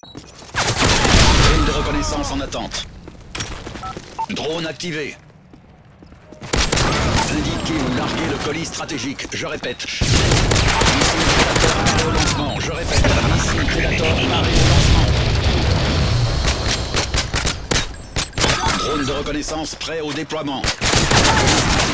Drone de reconnaissance en attente. Drone activé. Indiquez ou larguez le colis stratégique. Je répète. Missile Predator arrêt au lancement. Je répète. Missile Predator arrêt au lancement. Drone de reconnaissance prêt au déploiement. Colis